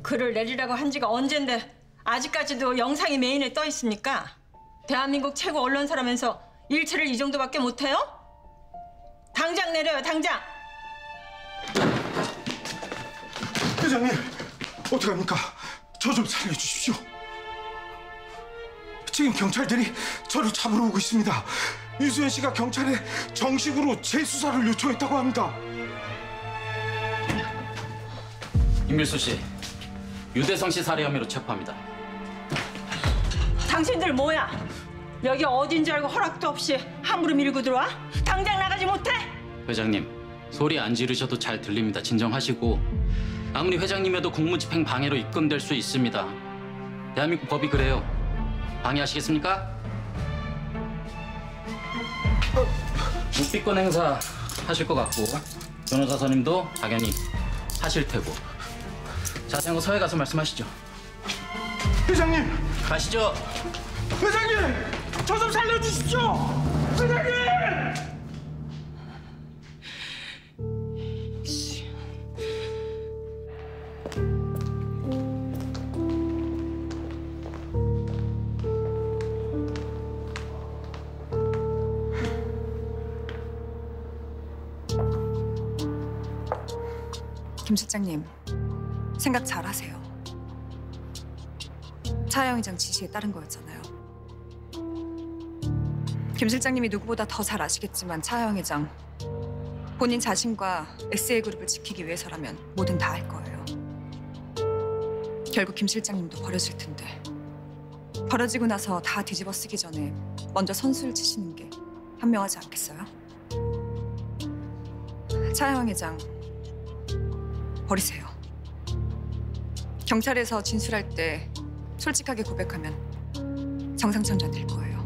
글을 내리라고 한 지가 언젠데 아직까지도 영상이 메인에 떠 있습니까? 대한민국 최고 언론사라면서 일체를 이 정도밖에 못해요? 당장 내려요, 당장! 회장님, 어떡합니까? 저 좀 살려주십시오. 지금 경찰들이 저를 잡으러 오고 있습니다. 유수연 씨가 경찰에 정식으로 재수사를 요청했다고 합니다. 임밀수 씨, 유대성 씨 살해 혐의로 체포합니다. 당신들 뭐야? 여기 어딘 줄 알고 허락도 없이 함부로 밀고 들어와? 당장 나가지 못해? 회장님, 소리 안 지르셔도 잘 들립니다. 진정하시고 아무리 회장님이어도 공무집행 방해로 입건될 수 있습니다. 대한민국 법이 그래요. 방해하시겠습니까? 묵비권 행사 하실 것 같고 변호사 선임도 당연히 하실 테고 자세한 거 서해 가서 말씀하시죠. 회장님! 가시죠. 회장님! 저 좀 살려주십시오! 회장님! 김 실장님, 생각 잘하세요. 차영 회장 지시에 따른 거였잖아요. 김 실장님이 누구보다 더 잘 아시겠지만 차영 회장 본인 자신과 SA그룹을 지키기 위해서라면 뭐든 다 할 거예요. 결국 김 실장님도 버려질 텐데 버려지고 나서 다 뒤집어 쓰기 전에 먼저 선수를 치시는 게 현명하지 않겠어요? 차영 회장 버리세요. 경찰에서 진술할 때 솔직하게 고백하면 정상천자 될 거예요.